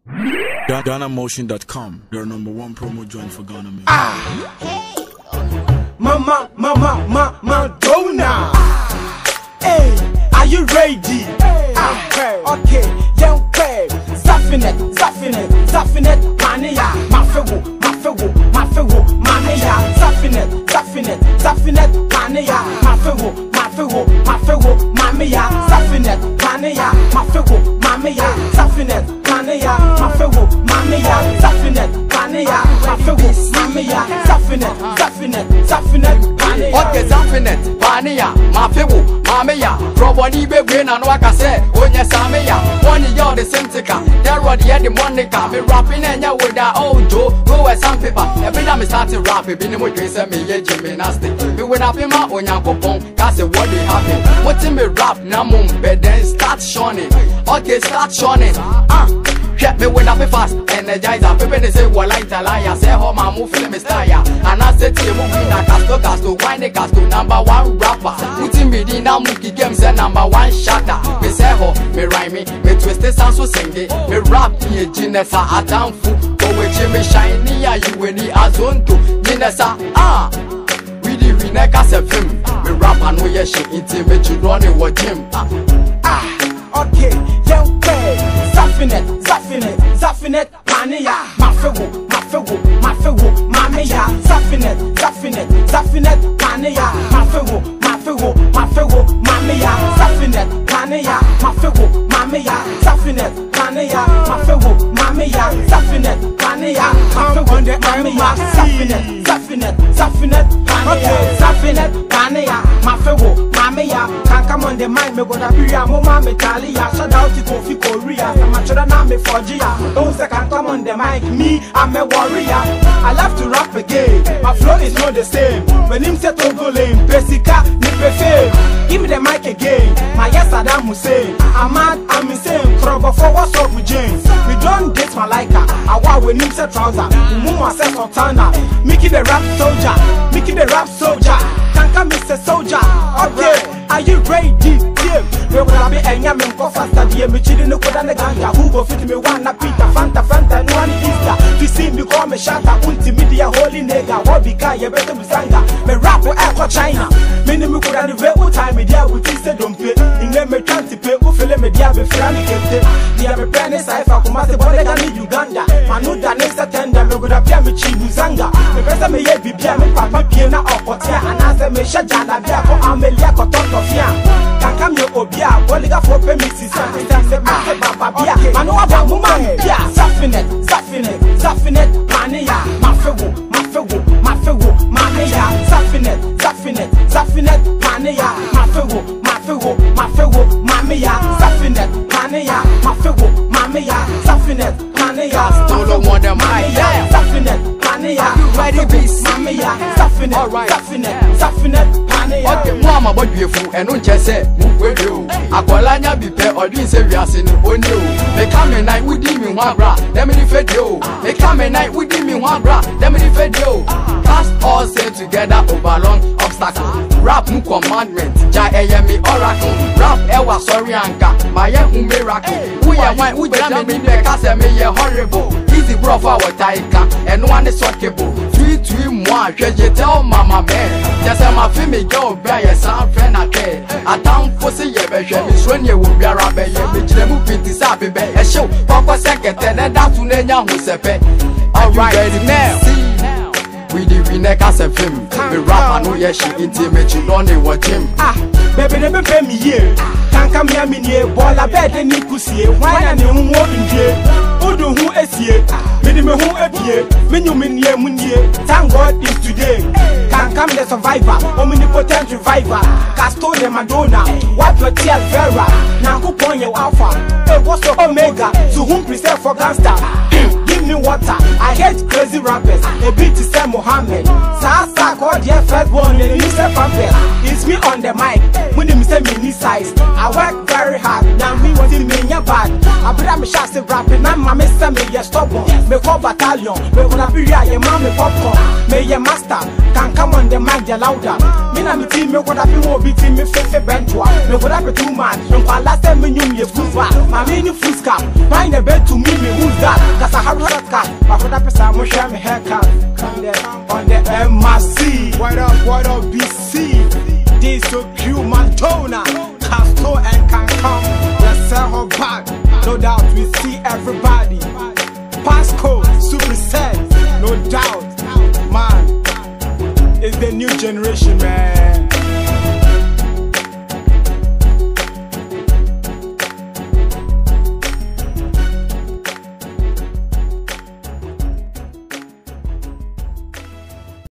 GhanaMotion.com, your #1 promo joint for Ghana music. Madona. Hey, are you ready? Okay, young pay. Zaphnat, panea. Mafewo, manea. Zaphnat, panea. Mafewo, mamea. Zaphnat, panea. Mafewo, mamea. Zaphnat, panea. Mafewo, mamea. Zaphnat, panea. Mafewo, mamea. Zaphnat, panea. Okay, zaphnat, panea. Mafewo, mamea. Probably be brain and what I say. Onya sameya. One year the same tika. There were the Monica. Me rapping and ya with that old Joe. Go with some paper. Every time I started rapping, be no more me ye gymnastic. Me when I pay my own yakopon. That's what they happen. What in me rap na mum bed then start shining. Okay, start shining. Get me when I be fast, energizer. People they say well like a liar. Say how my move film is tire. And I say to you moving that casto, wine the casto, #1 rapper. Putting me in a monkey game say #1 shatter. Me say how me rhyme me twist the sound so sing it. Me rap me Jinessa atamfu. Go with me shiny ya you when the azonto. Jinessa we the winner se film. Me rap and we shit into me children in what gym. Okay, young pay. Zaphnat, panea. Mafewo, mamea. Zaphnat, panea. Mafewo, mamea. Zaphnat, panea. Mafewo, mamea. Zaphnat, panea. Mafewo, mamea. Zaphnat, panea. Mafewo, mamea. Zaphnat, panea. Zaphnat, panea. Mafewo, mamea. Can't come on the mind, me gonna be a mama Italia. Shout out to Kofi Korea. I'm a children, I'm a Forgia. Those that can come on the mic, me, I'm a warrior. I love to rap again. My flow is not the same. When him set over lane, Pesica, Nipefe. Give me the mic again. My yes, Saddam Hussein. I'm mad, I'm insane. Trouble for what's up with James. We don't date my liker. I want when him set trouser. Mumma says Sultana. Mickey the rap soldier. Can't come Mr. Soldier. Okay, are you ready? Yeah. We will be a young man for faster. Dear me, children, no and the ganja. Who go fit me one a Peter, Fanta, no one Easter. To see me call me shatter, ultimedia, holy nigga. What be kind, you better be sanga. Me rap for Aqua China. Many me could have the time me there with this don't pay. In them me trying to pay, who feel me there be frantic. Dear me penny cipher, come as a body in Uganda. Manu Danesa tender, me would appear me Chibuzanga. Me better me ye be me papa piena or potia, and as a me shajana there for Amelia Cotofia. Can come your obia, Boliga for Pemis, Baba, Manu Abamuma, Zaphnat, panea, Mafewo, mamea, Zaphnat, panea, Mafewo, mamea, Zaphnat, panea, Mafewo, mamea, Zaphnat, panea, Stole one of my Zaphnat, panea, ready beast, mamea, Zaphnat, panea. Okay, mama, but you fool and don't just say, move you. Akolanya be pair or doing serious in on you. They come a night with him in one bra, let me defend you. They come a night with him in one bra, let me defend you. Cast all say together over long obstacle. Rap new commandment, Jayemi oracle. Rap ewa sorry anka, my miracle. We are white, we jam in the castle, me horrible. Easy bro for our taika, and one is workable. 3 moi, je tell mama man. Just my female girl, buy a sound friend I care. I don't foresee ye, but you when you will be a rabbi, you bitch the movie this up, a show, Papa second, and that's to Nenya who sepe. Alright, ready now. We the winner as a film. We rap and we she intimate you don't know what him. Baby, never pay me here. Can't come here, me near. Ball a bed and you could see. Why are you walking here? Who do who is here? Me who appear. Me you mean here, thank God is today. Can't come the survivor, omnipotent reviver. Casto de Madonna, what your tear Vera. Now who point your alpha? Hey, what's your omega? To whom preserve for gangster? Give me water. I hate crazy rappers. A bit to say Mohammed. Sasa God, your first one, and you say puppet. It's me on the mic. When you say mini size, I work very hard. Now me want to mean your bad. I be me shot say rapping, I'm my mister, me yes stubborn. Me call battalion, me wanna be here, your mommy popcorn. Me your master, can come on the mic, you louder. Me na me team, me wanna be more beating me face benchwa. Me wanna be 2 man, me call last time me knew me football. My mini fuska, find a bed to me, who's that? Cause I have a shortcut, my brother person, I'm share me haircut. Come there, on the MRC. What up, BC? This so cute, madona. Castor and can come, let's sell her back. No doubt we see everybody. Passcode, super set, no doubt. Man, it's the new generation, man.